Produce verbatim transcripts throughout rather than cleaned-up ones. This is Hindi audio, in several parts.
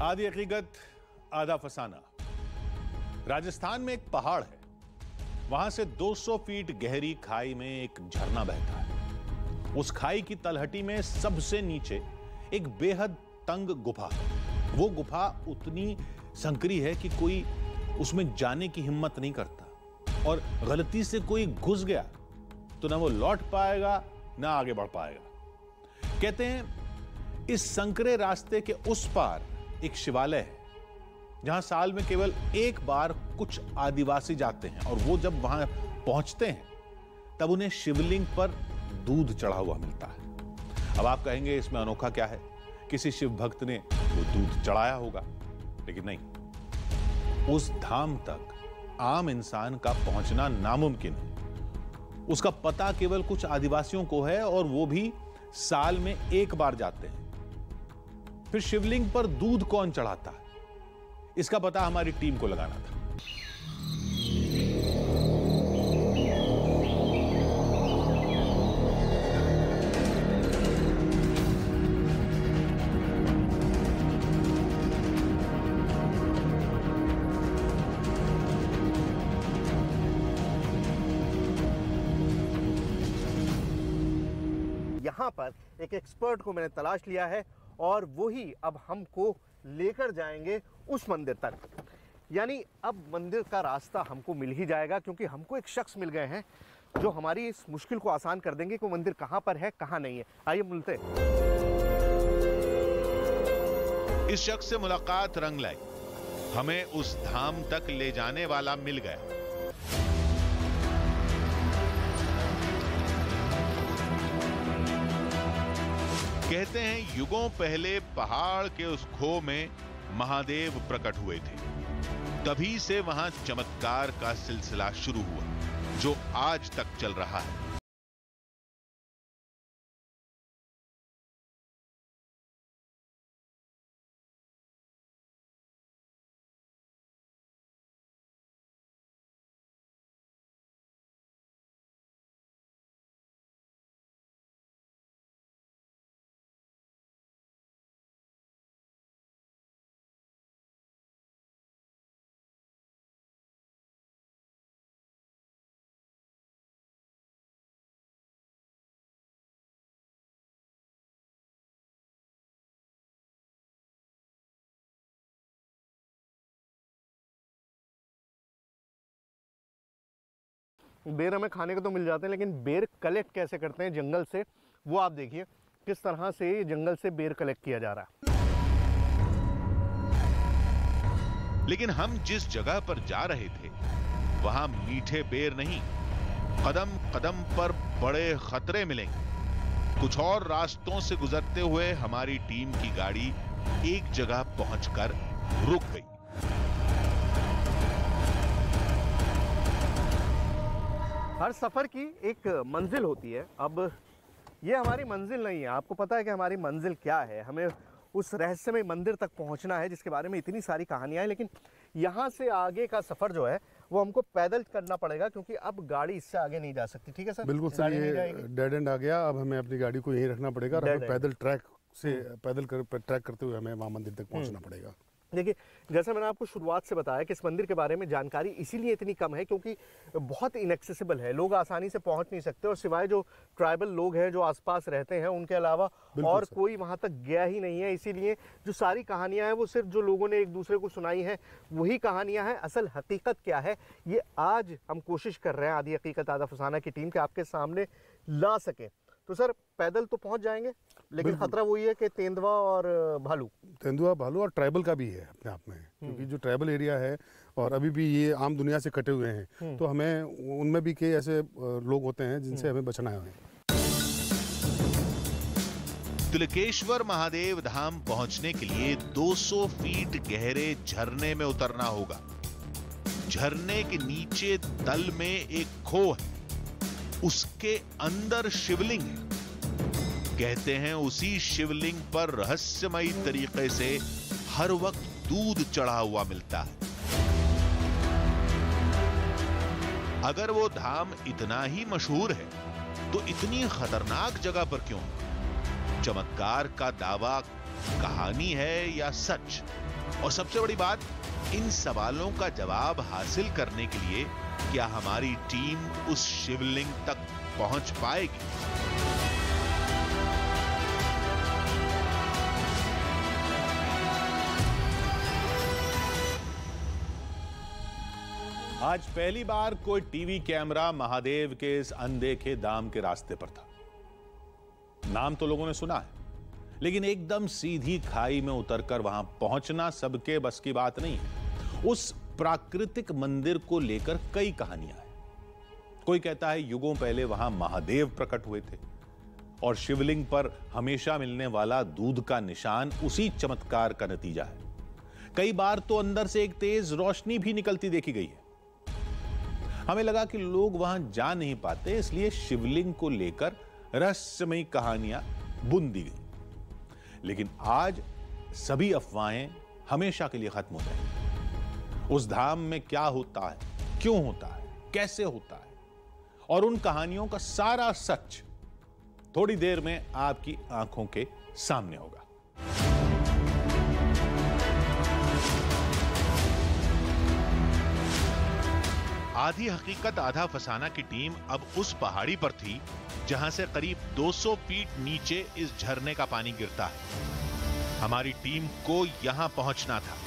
आधी हकीकत आधा फसाना। राजस्थान में एक पहाड़ है, वहां से दो सौ फीट गहरी खाई में एक झरना बहता है। उस खाई की तलहटी में सबसे नीचे एक बेहद तंग गुफा है। वो गुफा उतनी संकरी है कि कोई उसमें जाने की हिम्मत नहीं करता, और गलती से कोई घुस गया तो ना वो लौट पाएगा ना आगे बढ़ पाएगा। कहते हैं इस संकरे रास्ते के उस पार एक शिवालय है, जहां साल में केवल एक बार कुछ आदिवासी जाते हैं, और वो जब वहां पहुंचते हैं तब उन्हें शिवलिंग पर दूध चढ़ा हुआ मिलता है। अब आप कहेंगे इसमें अनोखा क्या है, किसी शिव भक्त ने वो दूध चढ़ाया होगा, लेकिन नहीं। उस धाम तक आम इंसान का पहुंचना नामुमकिन है। उसका पता केवल कुछ आदिवासियों को है, और वो भी साल में एक बार जाते हैं। फिर शिवलिंग पर दूध कौन चढ़ाता है, इसका पता हमारी टीम को लगाना था। यहाँ पर एक एक्सपर्ट को मैंने तलाश लिया है, और वही अब हमको लेकर जाएंगे उस मंदिर तक। यानी अब मंदिर का रास्ता हमको मिल ही जाएगा, क्योंकि हमको एक शख्स मिल गए हैं जो हमारी इस मुश्किल को आसान कर देंगे कि वो मंदिर कहाँ पर है, कहाँ नहीं है। आइए मिलते हैं। इस शख्स से मुलाकात रंग लाई, हमें उस धाम तक ले जाने वाला मिल गया। कहते हैं युगों पहले पहाड़ के उस खो में महादेव प्रकट हुए थे। तभी से वहां चमत्कार का सिलसिला शुरू हुआ, जो आज तक चल रहा है। बेर हमें खाने को तो मिल जाते हैं, लेकिन बेर कलेक्ट कैसे करते हैं जंगल से, वो आप देखिए किस तरह से जंगल से बेर कलेक्ट किया जा रहा है। लेकिन हम जिस जगह पर जा रहे थे वहां मीठे बेर नहीं, कदम कदम पर बड़े खतरे मिलेंगे। कुछ और रास्तों से गुजरते हुए हमारी टीम की गाड़ी एक जगह पहुंचकर रुक गई। हर सफ़र की एक मंजिल होती है। अब ये हमारी मंजिल नहीं है। आपको पता है कि हमारी मंजिल क्या है। हमें उस रहस्यमय मंदिर तक पहुंचना है, जिसके बारे में इतनी सारी कहानियां हैं। लेकिन यहाँ से आगे का सफ़र जो है वो हमको पैदल करना पड़ेगा, क्योंकि अब गाड़ी इससे आगे नहीं जा सकती। ठीक है सर? बिल्कुल सर, ये डेड एंड आ गया। अब हमें अपनी गाड़ी को यहीं रखना पड़ेगा, और हमें पैदल ट्रैक से पैदल कर ट्रैक करते हुए हमें वहाँ मंदिर तक पहुँचना पड़ेगा। देखिए, जैसा मैंने आपको शुरुआत से बताया कि इस मंदिर के बारे में जानकारी इसीलिए इतनी कम है क्योंकि बहुत इनएक्सेसिबल है। लोग आसानी से पहुंच नहीं सकते, और सिवाय जो ट्राइबल लोग हैं जो आसपास रहते हैं, उनके अलावा और कोई वहां तक गया ही नहीं है। इसीलिए जो सारी कहानियां हैं वो सिर्फ जो लोगों ने एक दूसरे को सुनाई हैं वही कहानियां हैं। असल हकीकत क्या है, ये आज हम कोशिश कर रहे हैं आधी हकीकत आधा फसाना की टीम के आपके सामने ला सके। तो सर, पैदल तो पहुंच जाएंगे, लेकिन खतरा वही है कि तेंदुआ और भालू तेंदुआ भालू और ट्राइबल का भी है अपने आप में, क्योंकि जो ट्राइबल एरिया है और अभी भी ये आम दुनिया से कटे हुए हैं, तो हमें उनमें भी कई ऐसे लोग होते हैं जिनसे हमें बचना है। तिलकेश्वर महादेव धाम पहुंचने के लिए दो सौ फीट गहरे झरने में उतरना होगा। झरने के नीचे तल में एक खो है, उसके अंदर शिवलिंग है। कहते हैं उसी शिवलिंग पर रहस्यमयी तरीके से हर वक्त दूध चढ़ा हुआ मिलता है। अगर वो धाम इतना ही मशहूर है तो इतनी खतरनाक जगह पर क्यों? चमत्कार का दावा कहानी है या सच? और सबसे बड़ी बात, इन सवालों का जवाब हासिल करने के लिए क्या हमारी टीम उस शिवलिंग तक पहुंच पाएगी? आज पहली बार कोई टीवी कैमरा महादेव के इस अनदेखे धाम के रास्ते पर था। नाम तो लोगों ने सुना है, लेकिन एकदम सीधी खाई में उतरकर वहां पहुंचना सबके बस की बात नहीं है। उस प्राकृतिक मंदिर को लेकर कई कहानियां हैं। कोई कहता है युगों पहले वहां महादेव प्रकट हुए थे और शिवलिंग पर हमेशा मिलने वाला दूध का निशान उसी चमत्कार का नतीजा है। कई बार तो अंदर से एक तेज रोशनी भी निकलती देखी गई है। हमें लगा कि लोग वहां जा नहीं पाते, इसलिए शिवलिंग को लेकर रहस्यमयी कहानियां बुन दी गई। लेकिन आज सभी अफवाहें हमेशा के लिए खत्म हो जाएंगी। उस धाम में क्या होता है, क्यों होता है, कैसे होता है और उन कहानियों का सारा सच थोड़ी देर में आपकी आंखों के सामने होगा। आधी हकीकत आधा फसाना की टीम अब उस पहाड़ी पर थी जहां से करीब दो सौ फीट नीचे इस झरने का पानी गिरता है। हमारी टीम को यहां पहुंचना था।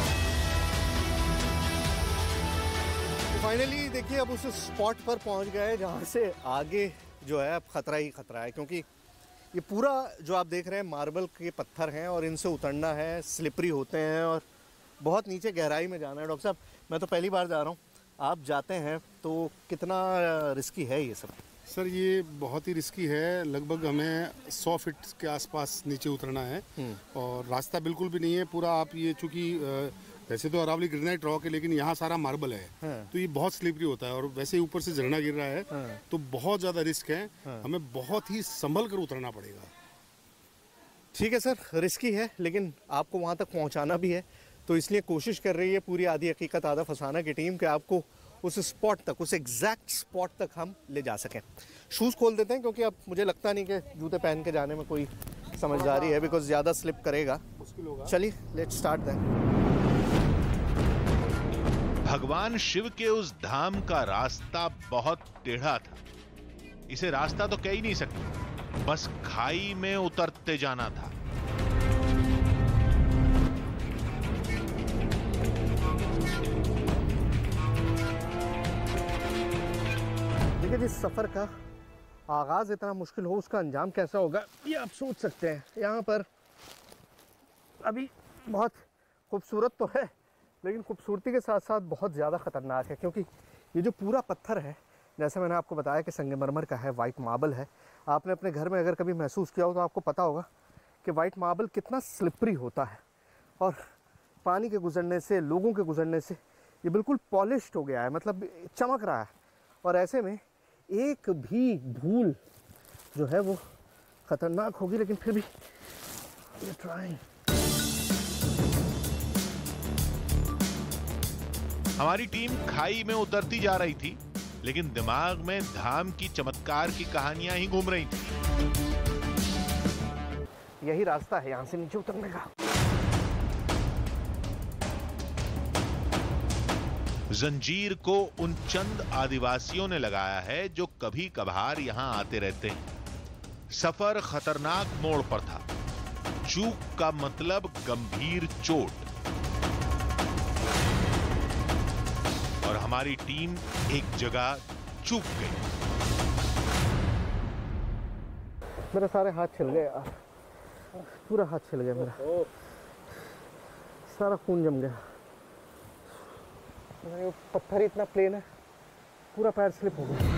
फाइनली देखिए अब उस स्पॉट पर पहुंच गए जहां से आगे जो है अब खतरा ही खतरा है, क्योंकि ये पूरा जो आप देख रहे हैं मार्बल के पत्थर हैं और इनसे उतरना है, स्लिपरी होते हैं और बहुत नीचे गहराई में जाना है। डॉक्टर साहब, मैं तो पहली बार जा रहा हूँ, आप जाते हैं तो कितना रिस्की है ये सब? सर ये बहुत ही रिस्की है। लगभग हमें सौ फीट के आसपास नीचे उतरना है और रास्ता बिल्कुल भी नहीं है। पूरा आप ये चूंकि वैसे तो अरावली ग्रेनाइट रॉक है, लेकिन यहाँ सारा मार्बल है, हाँ। तो ये बहुत स्लिपरी होता है और वैसे ही ऊपर से झरना गिर रहा है, हाँ। तो बहुत ज़्यादा रिस्क है, हाँ। हमें बहुत ही संभल कर उतरना पड़ेगा। ठीक है सर, रिस्की है लेकिन आपको वहाँ तक पहुँचाना भी है, तो इसलिए कोशिश कर रही है पूरी आधी हकीकत आधा फसाना की टीम कि आपको उस स्पॉट तक, उस एग्जैक्ट स्पॉट तक हम ले जा सकें। शूज़ खोल देते हैं क्योंकि अब मुझे लगता नहीं कि जूते पहन के जाने में कोई समझदारी है, बिकॉज ज़्यादा स्लिप करेगा। चलिए लेट्स स्टार्ट देन। भगवान शिव के उस धाम का रास्ता बहुत टेढ़ा था। इसे रास्ता तो कह ही नहीं सकते, बस खाई में उतरते जाना था। देखिए, जिस सफर का आगाज इतना मुश्किल हो, उसका अंजाम कैसा होगा ये आप सोच सकते हैं। यहाँ पर अभी बहुत खूबसूरत तो है, लेकिन खूबसूरती के साथ साथ बहुत ज़्यादा ख़तरनाक है, क्योंकि ये जो पूरा पत्थर है, जैसे मैंने आपको बताया कि संगमरमर का है, वाइट मार्बल है। आपने अपने घर में अगर कभी महसूस किया हो तो आपको पता होगा कि वाइट मार्बल कितना स्लिपरी होता है और पानी के गुजरने से, लोगों के गुजरने से ये बिल्कुल पॉलिश्ड हो गया है, मतलब चमक रहा है। और ऐसे में एक भी भूल जो है वो ख़तरनाक होगी, लेकिन फिर भी ये ट्राइंग। हमारी टीम खाई में उतरती जा rही थी, लेकिन दिमाग में धाम की चमत्कार की कहानियां ही घूम रही थी। यही रास्ता है यहां से नीचे उतरने का। जंजीर को उन चंद आदिवासियों ने लगाया है जो कभी कभार यहां आते रहते हैं। सफर खतरनाक मोड़ पर था। चूक का मतलब गंभीर चोट, और हमारी टीम एक जगह चूक गई। मेरे सारे हाथ छिल गए यार, पूरा हाथ छिल गया मेरा, सारा खून जम गया। ये पत्थर इतना प्लेन है, पूरा पैर स्लिप हो गया।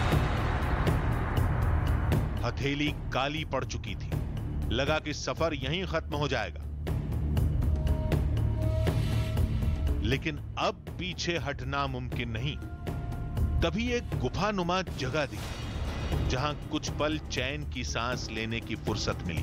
हथेली काली पड़ चुकी थी, लगा कि सफर यहीं खत्म हो जाएगा। लेकिन अब पीछे हटना मुमकिन नहीं। तभी एक गुफानुमा जगह दिखी, जहां कुछ पल चैन की सांस लेने की फुर्सत मिली।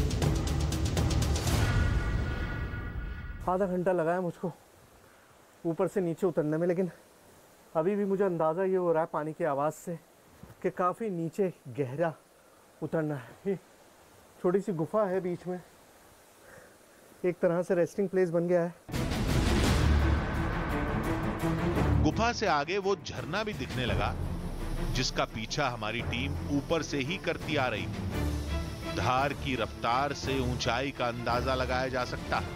आधा घंटा लगा है मुझको ऊपर से नीचे उतरने में, लेकिन अभी भी मुझे अंदाज़ा ये हो रहा है पानी की आवाज़ से कि काफ़ी नीचे गहरा उतरना है। छोटी सी गुफा है बीच में, एक तरह से रेस्टिंग प्लेस बन गया है। गुफा से आगे वो झरना भी दिखने लगा जिसका पीछा हमारी टीम ऊपर से ही करती आ रही थी। धार की रफ्तार से ऊंचाई का अंदाजा लगाया जा सकता है।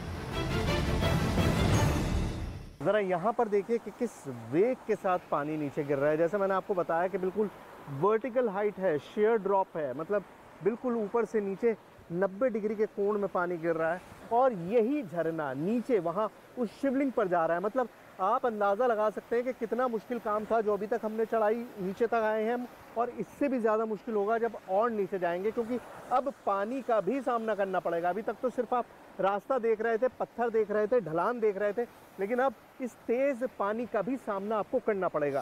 जरा यहाँ पर देखिए कि किस वेग के साथ पानी नीचे गिर रहा है। जैसे मैंने आपको बताया कि बिल्कुल वर्टिकल हाइट है, शेयर ड्रॉप है, मतलब बिल्कुल ऊपर से नीचे नब्बे डिग्री के कोण में पानी गिर रहा है और यही झरना नीचे वहाँ उस शिवलिंग पर जा रहा है। मतलब आप अंदाज़ा लगा सकते हैं कि कितना मुश्किल काम था जो अभी तक हमने चढ़ाई नीचे तक आए हैं, और इससे भी ज़्यादा मुश्किल होगा जब और नीचे जाएंगे, क्योंकि अब पानी का भी सामना करना पड़ेगा। अभी तक तो सिर्फ आप रास्ता देख रहे थे, पत्थर देख रहे थे, ढलान देख रहे थे, लेकिन अब इस तेज़ पानी का भी सामना आपको करना पड़ेगा।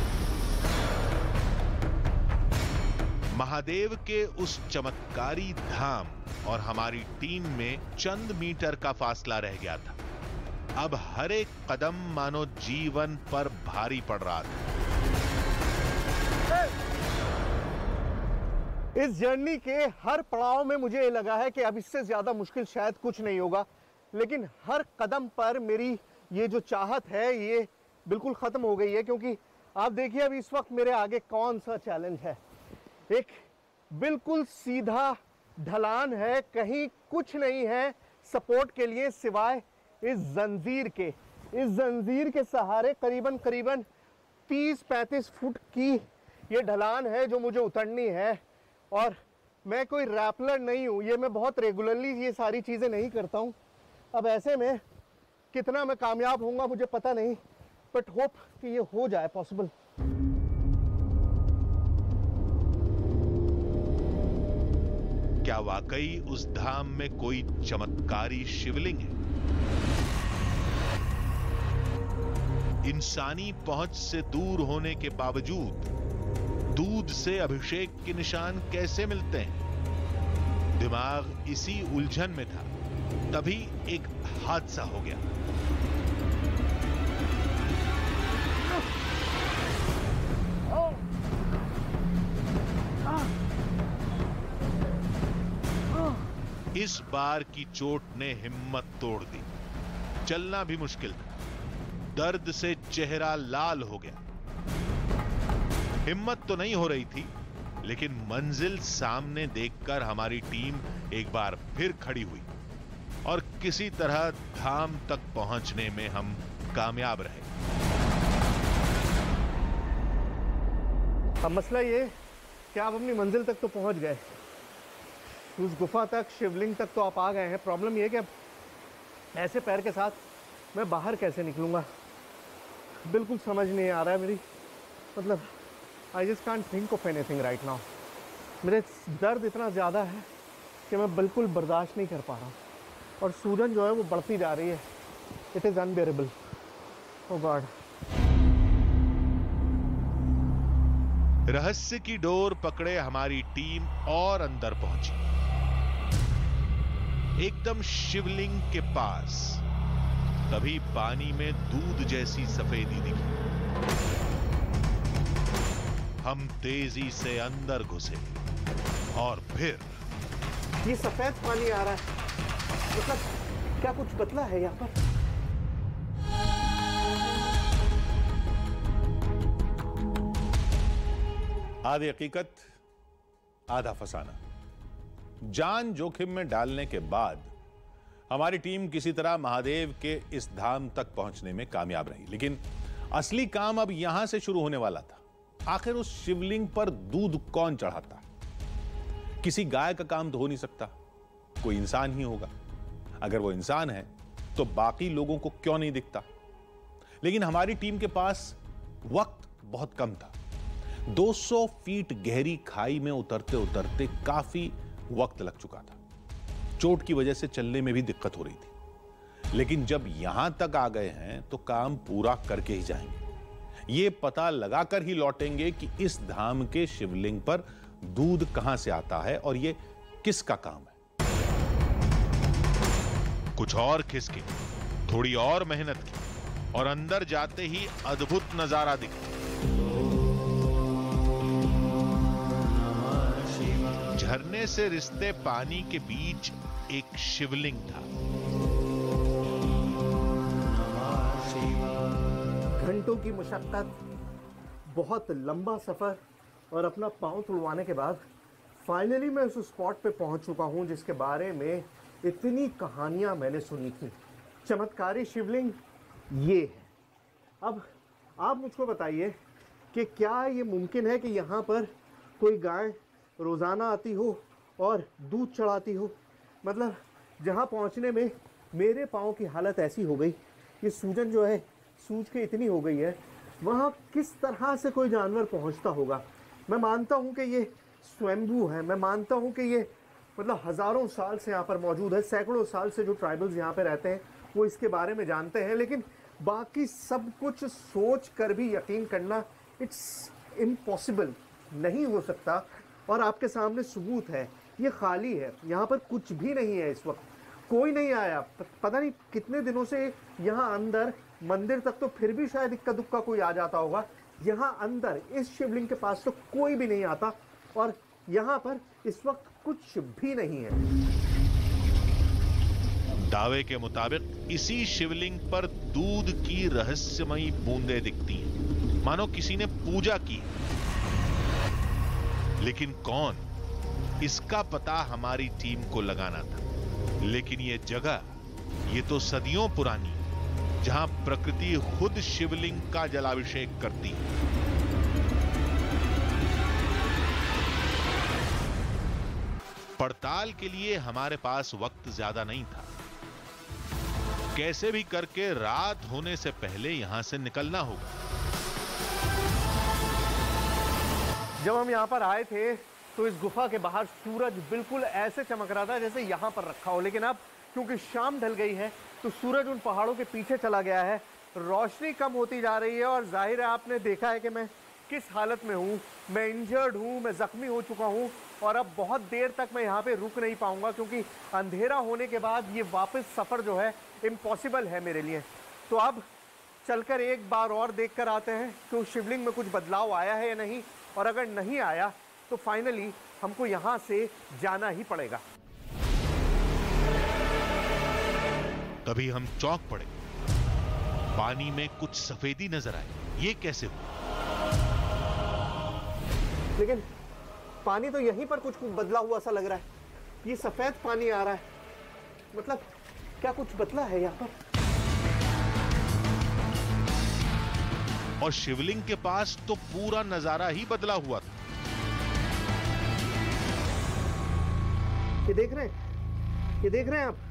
महादेव के उस चमत्कारी धाम और हमारी टीम में चंद मीटर का फासला रह गया था। अब हर एक कदम मानो जीवन पर भारी पड़ रहा था। इस जर्नी के हर पड़ाव में मुझे ये लगा है कि अब इससे ज्यादा मुश्किल शायद कुछ नहीं होगा, लेकिन हर कदम पर मेरी ये जो चाहत है ये बिल्कुल खत्म हो गई है, क्योंकि आप देखिए अभी इस वक्त मेरे आगे कौन सा चैलेंज है। एक बिल्कुल सीधा ढलान है, कहीं कुछ नहीं है सपोर्ट के लिए सिवाय इस जंजीर के। इस जंजीर के सहारे करीबन करीबन तीस पैंतीस फुट की ये ढलान है जो मुझे उतरनी है, और मैं कोई रैपलर नहीं हूँ, ये मैं बहुत रेगुलरली ये सारी चीज़ें नहीं करता हूँ। अब ऐसे में कितना मैं कामयाब होऊंगा मुझे पता नहीं, बट होप कि ये हो जाए पॉसिबल। क्या वाकई उस धाम में कोई चमत्कारी शिवलिंग है? इंसानी पहुंच से दूर होने के बावजूद दूध से अभिषेक के निशान कैसे मिलते हैं? दिमाग इसी उलझन में था, तभी एक हादसा हो गया। इस बार की चोट ने हिम्मत तोड़ दी। चलना भी मुश्किल था, दर्द से चेहरा लाल हो गया। हिम्मत तो नहीं हो रही थी, लेकिन मंजिल सामने देखकर हमारी टीम एक बार फिर खड़ी हुई और किसी तरह धाम तक पहुंचने में हम कामयाब रहे। अब मसला ये कि आप अपनी मंजिल तक तो पहुंच गए, उस गुफा तक, शिवलिंग तक तो आप आ गए हैं। प्रॉब्लम ये कि अब ऐसे पैर के साथ मैं बाहर कैसे निकलूंगा, बिल्कुल समझ नहीं आ रहा है मेरी। मतलब I just can't think of anything right now. मेरे दर्द इतना ज़्यादा है कि मैं बिल्कुल बर्दाश्त नहीं कर पा रहा हूँ, और सूजन जो है वो बढ़ती जा रही है। It is unbearable. Oh God. रहस्य की डोर पकड़े हमारी टीम और अंदर पहुंची। एकदम शिवलिंग के पास तभी पानी में दूध जैसी सफेदी दिखी। हम तेजी से अंदर घुसे और फिर ये सफेद पानी आ रहा है, मतलब क्या कुछ बदला है यहाँ पर? आधी हकीकत आधा फसाना। जान जोखिम में डालने के बाद हमारी टीम किसी तरह महादेव के इस धाम तक पहुंचने में कामयाब रही, लेकिन असली काम अब यहां से शुरू होने वाला था। आखिर उस शिवलिंग पर दूध कौन चढ़ाता? किसी गाय का काम तो हो नहीं सकता, कोई इंसान ही होगा। अगर वो इंसान है तो बाकी लोगों को क्यों नहीं दिखता? लेकिन हमारी टीम के पास वक्त बहुत कम था। दो सौ फीट गहरी खाई में उतरते उतरते काफी वक्त लग चुका था। चोट की वजह से चलने में भी दिक्कत हो रही थी, लेकिन जब यहां तक आ गए हैं तो काम पूरा करके ही जाएंगे। ये पता लगाकर ही लौटेंगे कि इस धाम के शिवलिंग पर दूध कहां से आता है और ये किसका काम है। कुछ और खिसके, थोड़ी और मेहनत की और अंदर जाते ही अद्भुत नजारा दिखा। झरने से रिश्ते पानी के बीच एक शिवलिंग था। घंटों की मशक्क़त, बहुत लंबा सफ़र और अपना पाँव तुड़वाने के बाद फाइनली मैं उस स्पॉट पे पहुंच चुका हूं जिसके बारे में इतनी कहानियां मैंने सुनी थी। चमत्कारी शिवलिंग ये है। अब आप मुझको बताइए कि क्या ये मुमकिन है कि यहाँ पर कोई गाय रोज़ाना आती हो और दूध चढ़ाती हो? मतलब जहाँ पहुँचने में मेरे पाँव की हालत ऐसी हो गई, ये सूजन जो है सूज के इतनी हो गई है, वहाँ किस तरह से कोई जानवर पहुँचता होगा। मैं मानता हूँ कि ये स्वयंभू है, मैं मानता हूँ कि ये मतलब हज़ारों साल से यहाँ पर मौजूद है, सैकड़ों साल से जो ट्राइबल्स यहाँ पे रहते हैं वो इसके बारे में जानते हैं, लेकिन बाकी सब कुछ सोच कर भी यकीन करना इट्स इम्पॉसिबल, नहीं हो सकता। और आपके सामने सबूत है, ये खाली है, यहाँ पर कुछ भी नहीं है, इस वक्त कोई नहीं आया। पता नहीं कितने दिनों से यहाँ अंदर, मंदिर तक तो फिर भी शायद इक्का दुक्का कोई आ जाता होगा, यहाँ अंदर इस शिवलिंग के पास तो कोई भी नहीं आता और यहाँ पर इस वक्त कुछ भी नहीं है। दावे के मुताबिक इसी शिवलिंग पर दूध की रहस्यमयी बूंदें दिखती हैं, मानो किसी ने पूजा की। लेकिन कौन, इसका पता हमारी टीम को लगाना था। लेकिन ये जगह, ये तो सदियों पुरानी, जहां प्रकृति खुद शिवलिंग का जलाभिषेक करती है। पड़ताल के लिए हमारे पास वक्त ज्यादा नहीं था। कैसे भी करके रात होने से पहले यहां से निकलना होगा। जब हम यहाँ पर आए थे तो इस गुफा के बाहर सूरज बिल्कुल ऐसे चमक रहा था जैसे यहाँ पर रखा हो, लेकिन अब क्योंकि शाम ढल गई है तो सूरज उन पहाड़ों के पीछे चला गया है, रोशनी कम होती जा रही है और जाहिर है आपने देखा है कि मैं किस हालत में हूँ। मैं इंजर्ड हूँ, मैं ज़ख्मी हो चुका हूँ और अब बहुत देर तक मैं यहाँ पे रुक नहीं पाऊँगा क्योंकि अंधेरा होने के बाद ये वापस सफ़र जो है इम्पॉसिबल है मेरे लिए। तो अब चलकर एक बार और देख कर आते हैं कि उस शिवलिंग में कुछ बदलाव आया है या नहीं, और अगर नहीं आया तो फाइनली हमको यहाँ से जाना ही पड़ेगा। तभी हम चौंक पड़े, पानी में कुछ सफेदी नजर आई। ये कैसे हुआ? लेकिन पानी तो यहीं पर कुछ बदला हुआ सा लग रहा है, ये सफेद पानी आ रहा है, मतलब क्या कुछ बदला है यहाँ पर? और शिवलिंग के पास तो पूरा नजारा ही बदला हुआ था। ये देख रहे हैं, ये देख रहे हैं आप,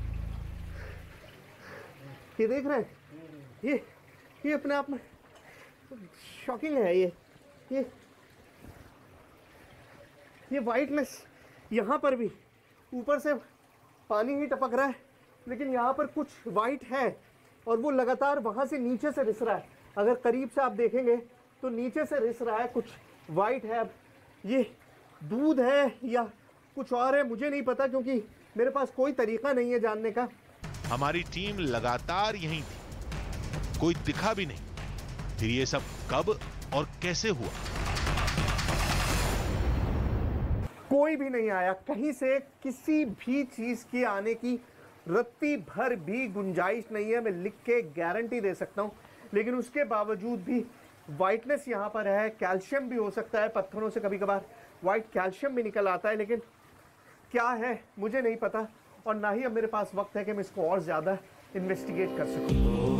ये देख रहे हैं, ये ये अपने आप में शॉकिंग है। ये ये ये वाइटनेस, यहाँ पर भी ऊपर से पानी ही टपक रहा है लेकिन यहाँ पर कुछ वाइट है और वो लगातार वहाँ से नीचे से रिस रहा है। अगर करीब से आप देखेंगे तो नीचे से रिस रहा है, कुछ वाइट है। अब ये दूध है या कुछ और है मुझे नहीं पता, क्योंकि मेरे पास कोई तरीका नहीं है जानने का। हमारी टीम लगातार यहीं थी, कोई दिखा भी नहीं। फिर ये सब कब और कैसे हुआ? कोई भी नहीं आया, कहीं से किसी भी चीज की आने की रत्ती भर भी गुंजाइश नहीं है, मैं लिख के गारंटी दे सकता हूं। लेकिन उसके बावजूद भी वाइटनेस यहाँ पर है, कैल्शियम भी हो सकता है, पत्थरों से कभी कभार वाइट कैल्शियम भी निकल आता है, लेकिन क्या है मुझे नहीं पता और ना ही अब मेरे पास वक्त है कि मैं इसको और ज्यादा इन्वेस्टिगेट कर सकूं।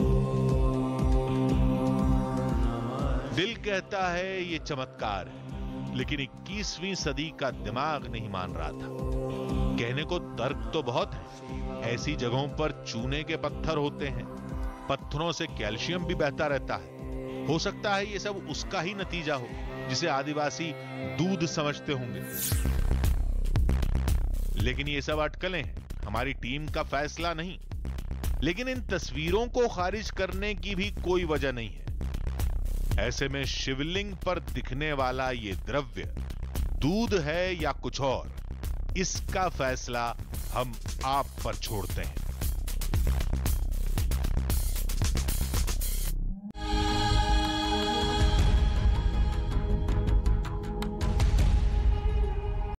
दिल कहता है ये चमत्कार है, लेकिन इक्कीसवीं सदी का दिमाग नहीं मान रहा था। कहने को तर्क तो बहुत है, ऐसी जगहों पर चूने के पत्थर होते हैं, पत्थरों से कैल्शियम भी बहता रहता है। हो सकता है ये सब उसका ही नतीजा हो जिसे आदिवासी दूध समझते होंगे। लेकिन ये सब अटकलें हैं, हमारी टीम का फैसला नहीं। लेकिन इन तस्वीरों को खारिज करने की भी कोई वजह नहीं है। ऐसे में शिवलिंग पर दिखने वाला ये द्रव्य दूध है या कुछ और, इसका फैसला हम आप पर छोड़ते हैं।